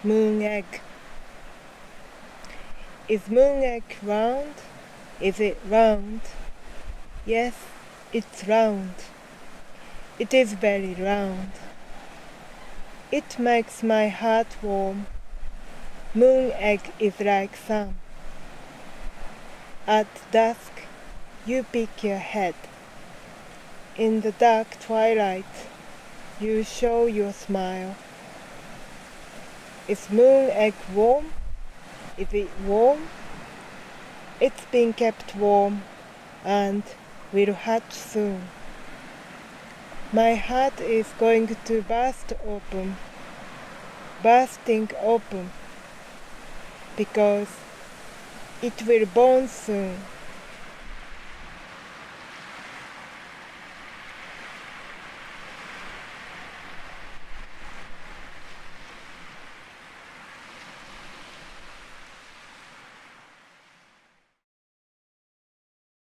Moon egg. Is moon egg round? Is it round? Yes, it's round. It is very round. It makes my heart warm. Moon egg is like sun. At dusk, you pick your head. In the dark twilight, you show your smile. Is moon egg warm? Is it warm? It's been kept warm and will hatch soon. My heart is going to bursting open, because it will born soon.